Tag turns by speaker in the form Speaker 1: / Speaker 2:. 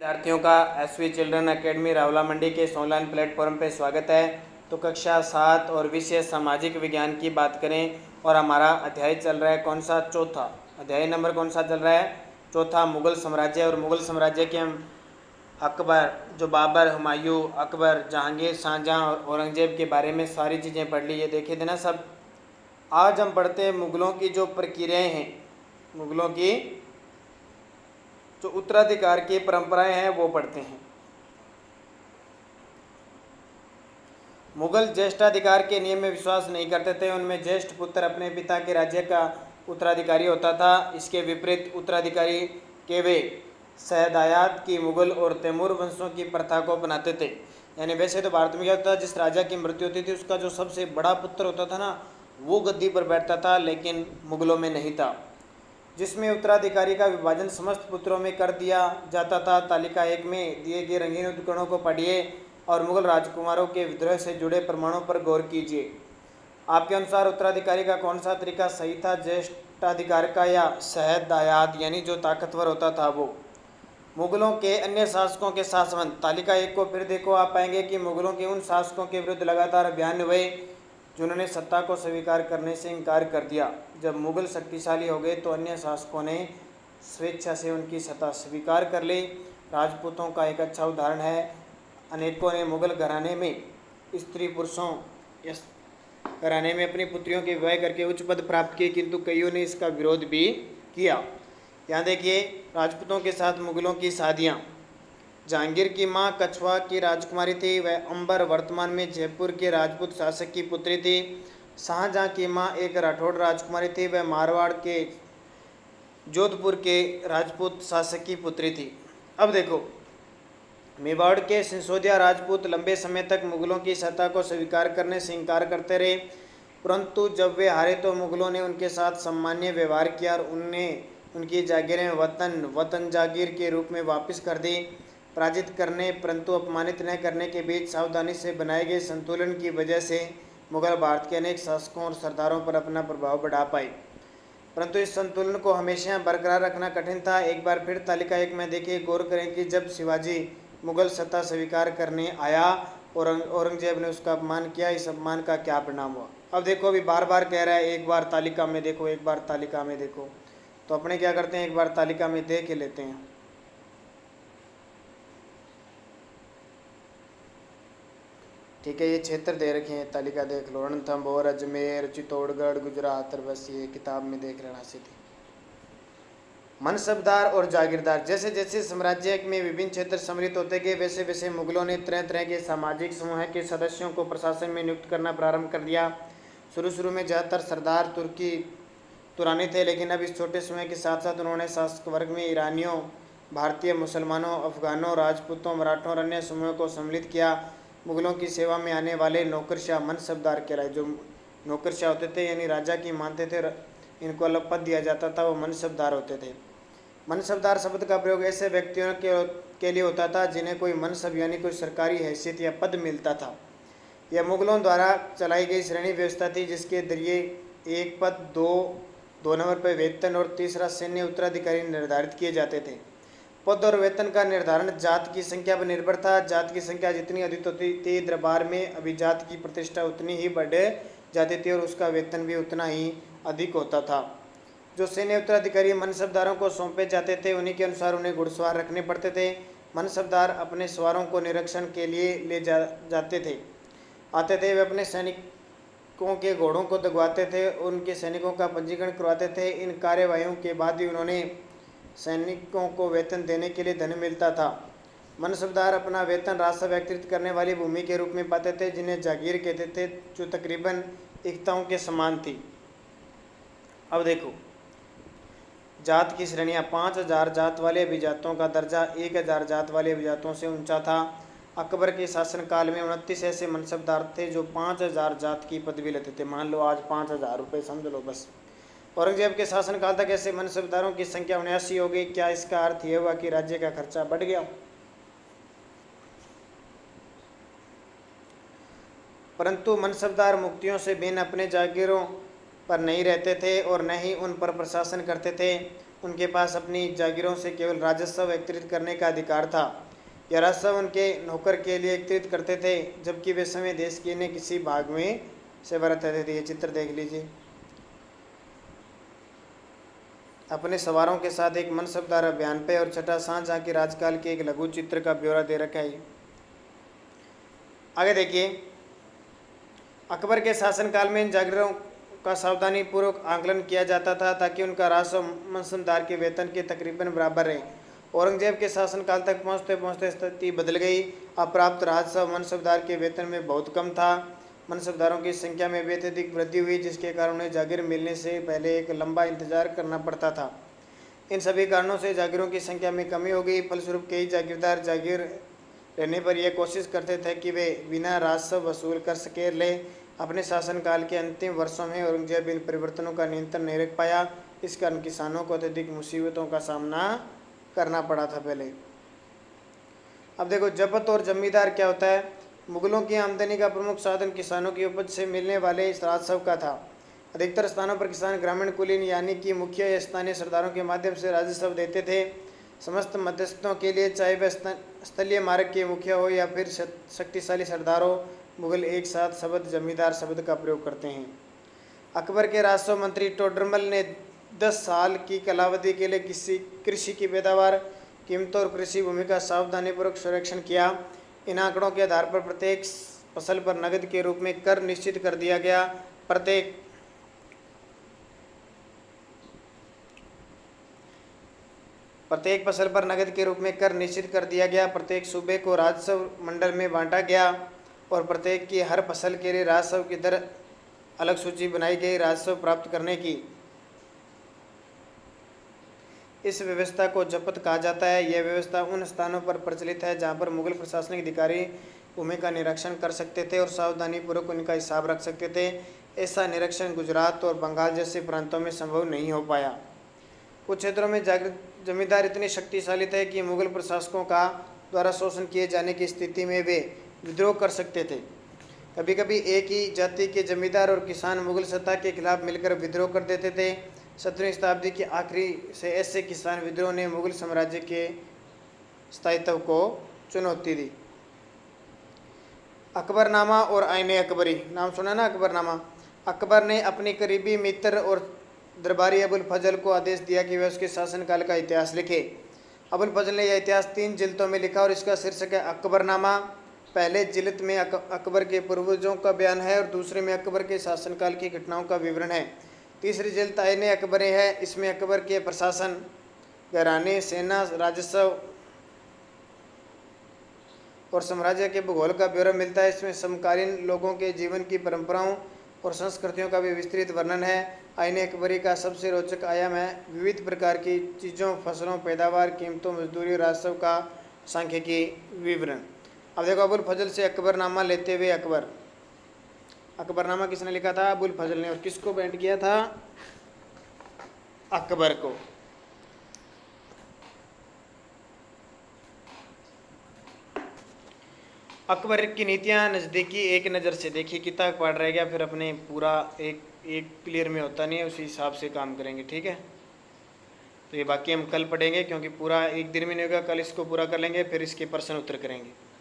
Speaker 1: विद्यार्थियों का SV children academy Rawla Mandi के इस ऑनलाइन प्लेटफॉर्म पे स्वागत है। तो कक्षा 7 और विषय सामाजिक विज्ञान की बात करें और हमारा अध्याय चल रहा है कौन सा, चौथा अध्याय नंबर कौन सा चल रहा है, चौथा, मुगल साम्राज्य। और मुगल साम्राज्य के हम अकबर, जो बाबर, हुमायूं, अकबर, जहांगीर, शाहजहां और औरंगजेब के बारे में सारी चीज़ें पढ़ ली, ये देखे थे ना सब। आज हम पढ़ते हैं मुगलों की जो प्रक्रियाएँ हैं, मुगलों की जो उत्तराधिकार की परंपराएं हैं वो पढ़ते हैं। मुगल ज्येष्ठाधिकार के नियम में विश्वास नहीं करते थे। उनमें ज्येष्ठ पुत्र अपने पिता के राज्य का उत्तराधिकारी होता था। इसके विपरीत उत्तराधिकारी के वे शहदायात की मुगल और तैमूर वंशों की प्रथा को अपनाते थे। यानी वैसे तो भारत में क्या होता था, जिस राजा की मृत्यु होती थी उसका जो सबसे बड़ा पुत्र होता था ना, वो गद्दी पर बैठता था, लेकिन मुगलों में नहीं था, जिसमें उत्तराधिकारी का विभाजन समस्त पुत्रों में कर दिया जाता था। तालिका 1 में दिए गए रंगीन उपकरणों को पढ़िए और मुगल राजकुमारों के विद्रोह से जुड़े प्रमाणों पर गौर कीजिए। आपके अनुसार उत्तराधिकारी का कौन सा तरीका सही था, ज्येष्ठाधिकार का या शहदायात यानी जो ताकतवर होता था वो? मुगलों के अन्य शासकों के साथ संबंध। तालिका 1 को फिर देखो, आप पाएंगे कि मुगलों के उन शासकों के विरुद्ध लगातार अभियान हुए जिन्होंने सत्ता को स्वीकार करने से इनकार कर दिया। जब मुगल शक्तिशाली हो गए तो अन्य शासकों ने स्वेच्छा से उनकी सत्ता स्वीकार कर ली। राजपूतों का एक अच्छा उदाहरण है। अनेकों ने मुगल घराने में स्त्री पुरुषों घराने में अपनी पुत्रियों के विवाह करके उच्च पद प्राप्त किए, किंतु कईयों ने इसका विरोध भी किया। यहाँ देखिए, राजपूतों के साथ मुगलों की शादियाँ। जहांगीर की मां कछवा की राजकुमारी थी, वह अंबर वर्तमान में जयपुर के राजपूत शासक की पुत्री थी। शाहजहां की मां एक राठौड़ राजकुमारी थी, वह मारवाड़ के जोधपुर के राजपूत शासक की पुत्री थी। अब देखो, मेवाड़ के सिसोदिया राजपूत लंबे समय तक मुगलों की सत्ता को स्वीकार करने से इनकार करते रहे, परंतु जब वे हारे तो मुगलों ने उनके साथ सम्मान्य व्यवहार किया और उनकी जागीरें वतन जागीर के रूप में वापस कर दी। पराजित करने परंतु अपमानित न करने के बीच सावधानी से बनाए गए संतुलन की वजह से मुगल भारत के अनेक शासकों और सरदारों पर अपना प्रभाव बढ़ा पाए, परंतु इस संतुलन को हमेशा बरकरार रखना कठिन था। एक बार फिर तालिका 1 में देखिए, गौर करें कि जब शिवाजी मुगल सत्ता स्वीकार करने आया और औरंगजेब ने उसका अपमान किया, इस अपमान का क्या परिणाम हुआ? अब देखो, अभी बार बार कह रहा है एक बार तालिका में देखो, एक बार तालिका में देखो, तो अपने क्या करते हैं, एक बार तालिका में देख के लेते हैं। ठीक है, ये क्षेत्र दे रखे हैं, तालिका देख लो। रणथंभौर, अजमेर, चित्तौड़गढ़, गुजरात, और बस ये किताब में देख लेना सीधी। मनसबदार और जागीरदार। जैसे जैसे साम्राज्य में विभिन्न क्षेत्र सम्मिलित होते गए, वैसे वैसे मुगलों ने तरह तरह के सामाजिक समूह के सदस्यों को प्रशासन में नियुक्त करना प्रारंभ कर दिया। शुरू में ज़्यादातर सरदार तुरानी थे, लेकिन अब इस छोटे समूह के साथ साथ उन्होंने शासक वर्ग में ईरानियों, भारतीय मुसलमानों, अफगानों, राजपूतों, मराठों और अन्य समूहों को सम्मिलित किया। मुगलों की सेवा में आने वाले नौकरशाह मनसबदार कहलाए। जो नौकरशाह होते थे यानी राजा की मानते थे, इनको अलग पद दिया जाता था, वो मनसबदार होते थे। मनसबदार शब्द का प्रयोग ऐसे व्यक्तियों के लिए होता था जिन्हें कोई मनसब यानी कोई सरकारी हैसियत या पद मिलता था। यह मुगलों द्वारा चलाई गई श्रेणी व्यवस्था थी, जिसके जरिए एक पद, दो नंबर पर वेतन और तीसरा सैन्य उत्तराधिकारी निर्धारित किए जाते थे। पद और वेतन का निर्धारण जात की संख्या पर निर्भर था। जात की संख्या जितनी अधिक होती थी, दरबार में अभिजात की प्रतिष्ठा उतनी ही बढ़ जाती थी और उसका वेतन भी उतना ही अधिक होता था। जो सैन्य उत्तराधिकारी मनसबदारों को सौंपे जाते थे, उन्हीं के अनुसार उन्हें घुड़सवार रखने पड़ते थे। मनसबदार अपने सवारों को निरीक्षण के लिए ले जाते थे, आते थे। वे अपने सैनिकों के घोड़ों को दगवाते थे, उनके सैनिकों का पंजीकरण करवाते थे। इन कार्यवाहियों के बाद ही उन्होंने सैनिकों को वेतन देने के लिए धन मिलता था। मनसबदार अपना वेतन राजस्व एकत्रित करने वाली भूमि के रूप में पाते थे, जिन्हें जागीर कहते थे, जो तकरीबन इक्ताओं के समान थी। अब देखो, जात की श्रेणियाँ। 5000 जात वाले अभिजातों का दर्जा 1000 जात वाले अभिजातों से ऊंचा था। अकबर के शासनकाल में 29 ऐसे मनसबदार थे जो 5000 जात की पदवी लेते थे। मान लो आज 5000 रुपये समझ लो बस। औरंगजेब के शासनकाल तक ऐसे मनसबदारों की संख्या 79 हो गई। क्या इसका अर्थ यह हुआ कि राज्य का खर्चा बढ़ गया? परंतु मनसबदार मुक्तियों से बिन अपने जागीरों पर नहीं रहते थे और न ही उन पर प्रशासन करते थे। उनके पास अपनी जागीरों से केवल राजस्व एकत्रित करने का अधिकार था। यह राजस्व उनके नौकर के लिए एकत्रित करते थे, जबकि वे समय देश के अन्य किसी भाग में सेवा रहते थे। ये चित्र देख लीजिए। अपने सवारों के साथ एक मनसबदार अभियान पे और छठा शाहजहां के राजकाल के एक लघु चित्र का ब्यौरा दे रखा है। आगे देखिए, अकबर के शासनकाल में इन जागीरों का सावधानी पूर्वक आकलन किया जाता था ताकि उनका राजस्व मनसबदार के वेतन के तकरीबन बराबर रहे। औरंगजेब के शासनकाल तक पहुँचते पहुँचते स्थिति बदल गई। अप्राप्त राजस्व मनसबदार के वेतन में बहुत कम था। मनसबदारों की संख्या में भी अत्यधिक वृद्धि हुई, जिसके कारण उन्हें जागीर मिलने से पहले एक लंबा इंतजार करना पड़ता था। इन सभी कारणों से जागीरों की संख्या में कमी हो गई। फलस्वरूप कई जागीरदार जागीर रहने पर यह कोशिश करते थे कि वे बिना राजस्व वसूल कर सके ले। अपने शासनकाल के अंतिम वर्षों में औरंगजेब इन परिवर्तनों का नियंत्रण नहीं रख पाया। इस कारण किसानों को अत्यधिक मुसीबतों का सामना करना पड़ा था पहले। अब देखो, जब्त और जमींदार क्या होता है। मुगलों की आमदनी का प्रमुख साधन किसानों की उपज से मिलने वाले इस राजस्व का था। अधिकतर स्थानों पर किसान ग्रामीण कुलीन यानी कि मुखिया या स्थानीय सरदारों के माध्यम से राजस्व देते थे। समस्त मध्यस्थों के लिए, चाहे वह स्थलीय मार्ग के मुखिया हो या फिर शक्तिशाली सरदार हो, मुगल एक साथ शब्द जमींदार शब्द का प्रयोग करते हैं। अकबर के राजस्व मंत्री टोडरमल ने 10 साल की कालावधि के लिए कृषि की पैदावार, कीमतों और कृषि भूमि का सावधानीपूर्वक सर्वेक्षण किया। इन आंकड़ों के आधार पर प्रत्येक फसल पर नकद के रूप में कर निश्चित कर दिया गया। प्रत्येक फसल पर नकद के रूप में कर निश्चित कर दिया गया। प्रत्येक सूबे को राजस्व मंडल में बांटा गया और प्रत्येक की हर फसल के लिए राजस्व की दर अलग सूची बनाई गई। राजस्व प्राप्त करने की इस व्यवस्था को जब्त कहा जाता है। यह व्यवस्था उन स्थानों पर प्रचलित है जहां पर मुगल प्रशासनिक अधिकारी भूमि का निरीक्षण कर सकते थे और सावधानीपूर्वक उनका हिसाब रख सकते थे। ऐसा निरीक्षण गुजरात और बंगाल जैसे प्रांतों में संभव नहीं हो पाया। कुछ क्षेत्रों में जमींदार इतने शक्तिशाली थे कि मुगल प्रशासकों का द्वारा शोषण किए जाने की स्थिति में वे विद्रोह कर सकते थे। कभी कभी एक ही जाति के जमींदार और किसान मुगल सत्ता के खिलाफ मिलकर विद्रोह कर देते थे। 17वीं शताब्दी के आखिरी से ऐसे किसान विद्रोह ने मुगल साम्राज्य के स्थायित्व को चुनौती दी। अकबरनामा और आईने अकबरी, नाम सुना ना अकबरनामा। अकबर ने अपने करीबी मित्र और दरबारी अबुल फजल को आदेश दिया कि वे उसके शासनकाल का इतिहास लिखे। अबुल फजल ने यह इतिहास 3 जिल्दों में लिखा और इसका शीर्षक है अकबरनामा। पहले जिल्द में अकबर के पूर्वजों का बयान है और दूसरे में अकबर के शासनकाल की घटनाओं का विवरण है। तीसरी जिल्द आईने अकबरी है। इसमें अकबर के प्रशासन, घराने, सेना, राजस्व और साम्राज्य के भूगोल का ब्यौरा मिलता है। इसमें समकालीन लोगों के जीवन की परंपराओं और संस्कृतियों का भी विस्तृत वर्णन है। आईने अकबरी का सबसे रोचक आयाम है विविध प्रकार की चीज़ों, फसलों, पैदावार, कीमतों, मजदूरी, राजस्व का सांख्यिकी विवरण। अब देखो, अबुल फजल से अकबरनामा लेते हुए अकबरनामा किसने लिखा था? अबुल फजल ने। और किसको भेंट किया था? अकबर को। अकबर की नीतियां नज़दीकी एक नज़र से देखिए। किताब पढ़ रह गया फिर अपने पूरा एक क्लियर में होता नहीं है, उसी हिसाब से काम करेंगे, ठीक है। तो ये बाकी हम कल पढ़ेंगे क्योंकि पूरा एक दिन में नहीं होगा। कल इसको पूरा कर लेंगे, फिर इसके प्रश्न उत्तर करेंगे।